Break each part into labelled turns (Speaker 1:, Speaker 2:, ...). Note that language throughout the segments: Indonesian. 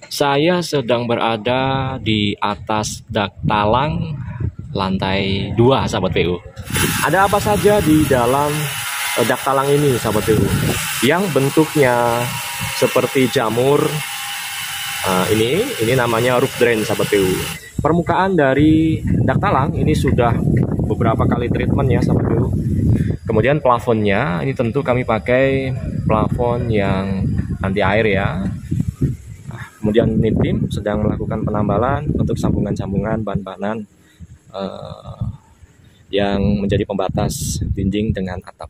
Speaker 1: Saya sedang berada di atas dak talang lantai 2, sahabat PU. Ada apa saja di dalam dak talang ini, sahabat PU? Yang bentuknya seperti jamur. Ini namanya roof drain, sahabat PU. Permukaan dari dak talang ini sudah beberapa kali treatment ya, sahabat PU. Kemudian plafonnya ini tentu kami pakai plafon yang anti air ya. Kemudian ini tim sedang melakukan penambalan untuk sambungan-sambungan bahan-bahanan yang menjadi pembatas dinding dengan atap.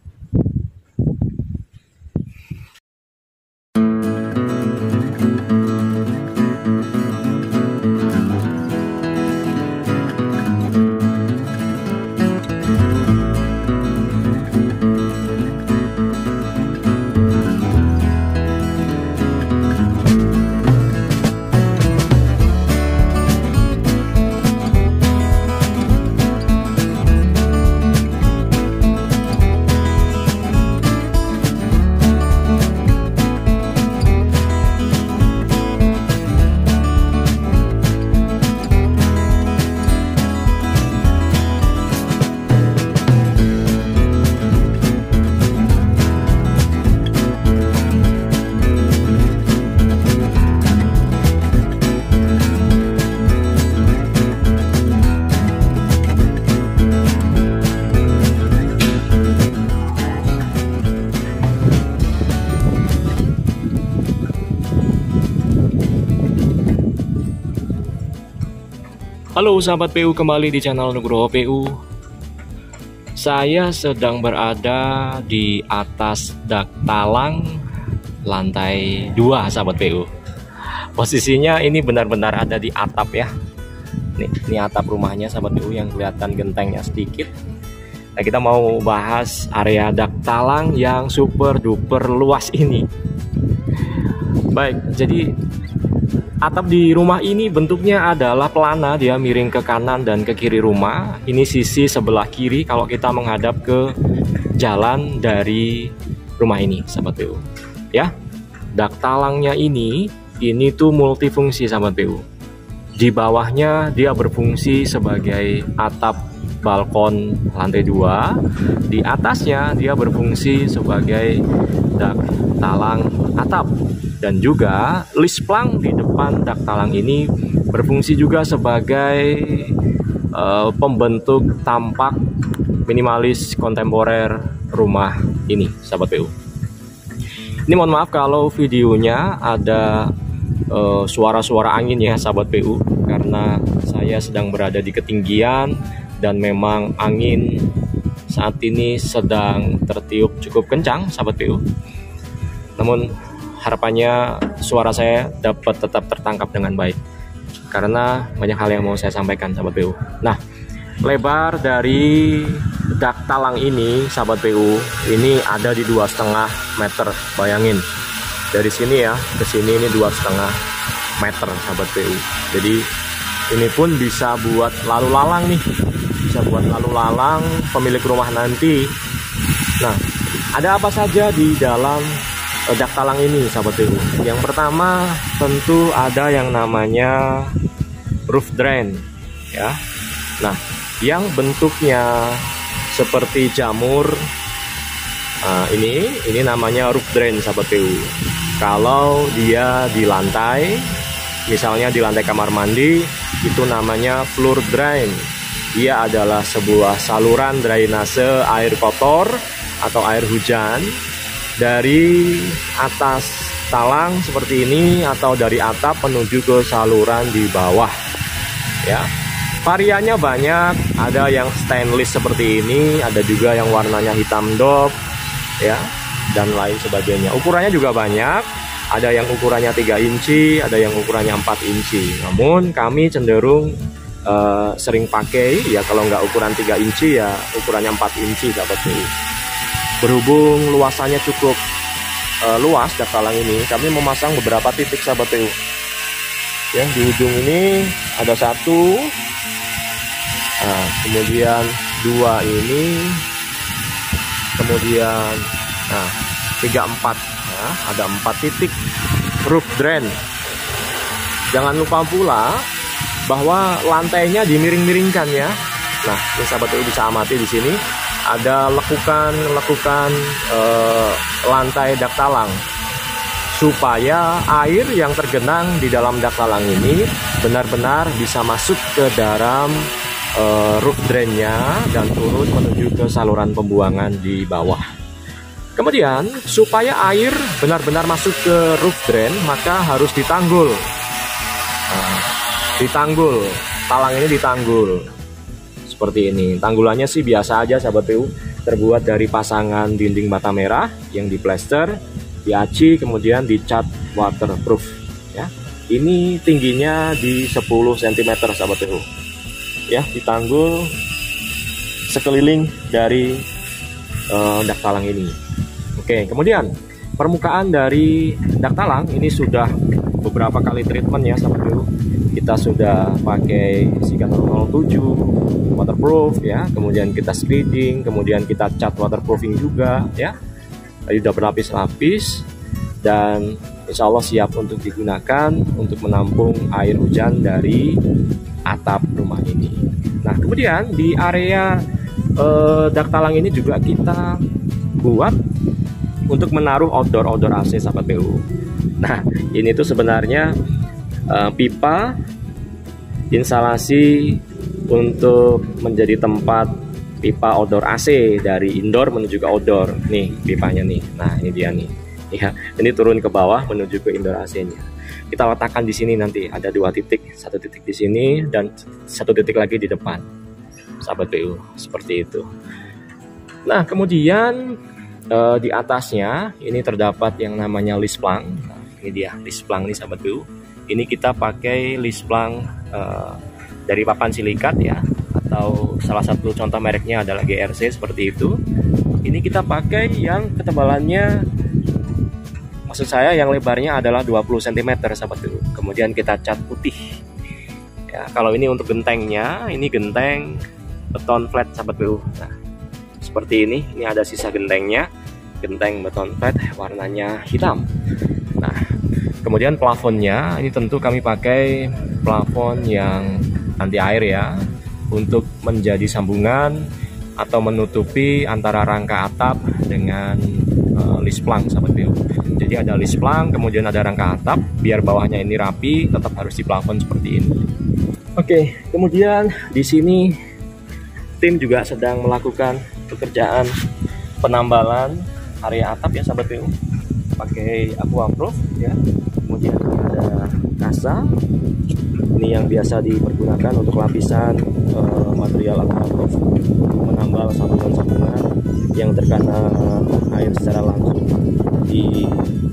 Speaker 1: Halo sahabat PU, kembali di channel Nugroho PU. Saya sedang berada di atas dak talang lantai 2, sahabat PU. Posisinya ini benar-benar ada di atap ya. Ini atap rumahnya, sahabat PU, yang kelihatan gentengnya sedikit. Nah, kita mau bahas area dak talang yang super duper luas ini. Baik, jadi atap di rumah ini bentuknya adalah pelana, dia miring ke kanan dan ke kiri rumah. Ini sisi sebelah kiri kalau kita menghadap ke jalan dari rumah ini, sahabat PU. Ya, dak talangnya ini tuh multifungsi, sahabat PU. Di bawahnya dia berfungsi sebagai atap balkon lantai 2. Di atasnya dia berfungsi sebagai dak talang atap. Dan juga lisplang di depan dak talang ini berfungsi juga sebagai pembentuk tampak minimalis kontemporer rumah ini, sahabat PU. Ini mohon maaf kalau videonya ada suara-suara angin ya, sahabat PU, karena saya sedang berada di ketinggian dan memang angin saat ini sedang tertiup cukup kencang, sahabat PU. Namun harapannya suara saya dapat tetap tertangkap dengan baik, karena banyak hal yang mau saya sampaikan, sahabat PU. Nah, lebar dari dak talang ini, sahabat PU, ini ada di 2,5 meter. Bayangin dari sini ya ke sini, ini 2,5 meter, sahabat PU. Jadi ini pun bisa buat lalu lalang nih, bisa buat lalu lalang pemilik rumah nanti. Nah, ada apa saja di dalam dak talang ini, sahabat PU? Yang pertama tentu ada yang namanya roof drain ya. Nah, yang bentuknya seperti jamur, ini namanya roof drain, sahabat PU. Kalau dia di lantai, misalnya di lantai kamar mandi, itu namanya floor drain. Dia adalah sebuah saluran drainase air kotor atau air hujan dari atas talang seperti ini atau dari atap menuju ke saluran di bawah ya. Variannya banyak, ada yang stainless seperti ini, ada juga yang warnanya hitam dop ya, dan lain sebagainya. Ukurannya juga banyak, ada yang ukurannya 3 inci, ada yang ukurannya 4 inci. Namun kami cenderung sering pakai ya, kalau nggak ukuran 3 inci ya ukurannya 4 inci, sahabat PU. Berhubung luasannya cukup luas dak talang ini, kami memasang beberapa titik, sahabat PU. Ya, di ujung ini ada 1, kemudian 2 ini, kemudian 3, 4. Ada 4 titik roof drain. Jangan lupa pula bahwa lantainya dimiring-miringkan ya. Nah, ini sahabat PU bisa amati di sini ada lekukan lantai dak talang, supaya air yang tergenang di dalam dak talang ini benar-benar bisa masuk ke dalam roof drainnya dan turun menuju ke saluran pembuangan di bawah. Kemudian supaya air benar-benar masuk ke roof drain, maka harus ditanggul. Nah, ditanggul, talang ini ditanggul seperti ini. Tanggulannya sih biasa aja sahabat PU, terbuat dari pasangan dinding bata merah yang diplester, diaci, kemudian dicat waterproof ya. Ini tingginya di 10 cm sahabat PU ya, ditanggul sekeliling dari dak talang ini. Oke, kemudian permukaan dari dak talang ini sudah beberapa kali treatment ya sahabat PU. Kita sudah pakai Sikat 07 waterproof ya, kemudian kita screeding, kemudian kita cat waterproofing juga ya. Tadi sudah berlapis-lapis dan insya Allah siap untuk digunakan untuk menampung air hujan dari atap rumah ini. Nah, kemudian di area dak talang ini juga kita buat untuk menaruh outdoor AC sahabat PU. Nah, ini tuh sebenarnya pipa instalasi untuk menjadi tempat pipa outdoor AC dari indoor menuju ke outdoor. Nih pipanya nih. Nah, ini dia nih. Ya, ini turun ke bawah menuju ke indoor AC-nya. Kita letakkan di sini nanti ada 2 titik, 1 titik di sini dan 1 titik lagi di depan. Sahabat PU, seperti itu. Nah, kemudian di atasnya ini terdapat yang namanya lisplang. Nah, ini dia lisplang nih sahabat PU. Ini kita pakai lisplang dari papan silikat ya, atau salah satu contoh mereknya adalah GRC seperti itu. Ini kita pakai yang ketebalannya, maksud saya yang lebarnya adalah 20 cm sahabat PU. Kemudian kita cat putih. Ya, kalau ini untuk gentengnya, ini genteng beton flat sahabat PU. Nah, seperti ini ada sisa gentengnya, genteng beton flat warnanya hitam. Nah, kemudian plafonnya ini tentu kami pakai plafon yang anti air ya, untuk menjadi sambungan atau menutupi antara rangka atap dengan lisplang sahabat PU. Jadi ada lisplang, kemudian ada rangka atap, biar bawahnya ini rapi, tetap harus di plafon seperti ini. Oke, kemudian di sini tim juga sedang melakukan pekerjaan penambalan area atap ya sahabat PU, pakai aquaproof ya. Kemudian ada kasa, ini yang biasa dipergunakan untuk lapisan material aquaproof, menambal sambungan-sambungan yang terkena air secara langsung di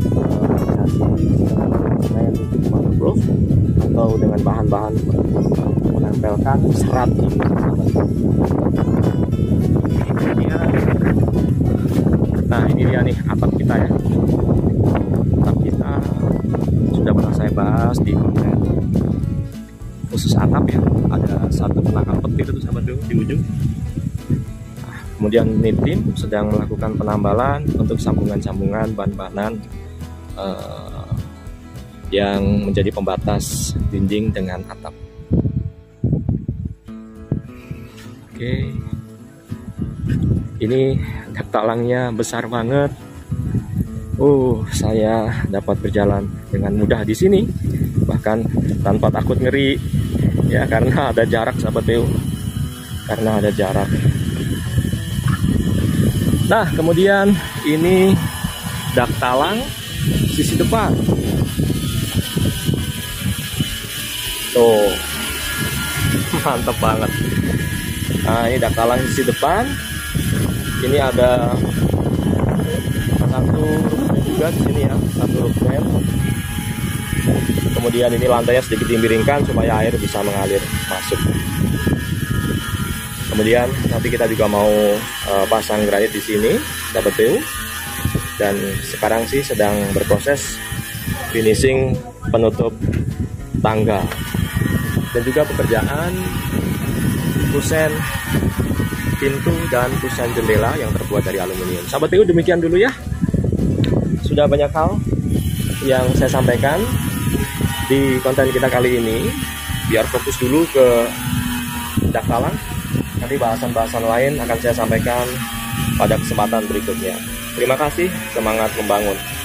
Speaker 1: waterproof atau dengan bahan-bahan menempelkan serat ini. Nah, ini dia nih atap kita ya. Atap kita sudah pernah saya bahas di konten khusus atap ya. Ada satu penangkal petir itu sahabat di ujung. Nah, kemudian ini tim sedang melakukan penambalan untuk sambungan-sambungan bahan-bahan yang menjadi pembatas dinding dengan atap. Oke, ini dak talangnya besar banget. Saya dapat berjalan dengan mudah di sini, bahkan tanpa takut ngeri ya, karena ada jarak sahabat PU, karena ada jarak. Nah, kemudian ini dak talang sisi depan. Tuh, mantep banget. Nah, ini dak talang sisi depan. Ini ada satu roof juga di sini ya, satu roof drain. Kemudian ini lantainya sedikit dimiringkan supaya air bisa mengalir masuk. Kemudian nanti kita juga mau pasang granit di sini, sahabat PU. Dan sekarang sih sedang berproses finishing penutup tangga dan juga pekerjaan kusen pintu dan kusen jendela yang terbuat dari aluminium. Sahabat PU, demikian dulu ya. Sudah banyak hal yang saya sampaikan di konten kita kali ini. Biar fokus dulu ke pendaftaran. Nanti bahasan-bahasan lain akan saya sampaikan pada kesempatan berikutnya. Terima kasih, semangat membangun.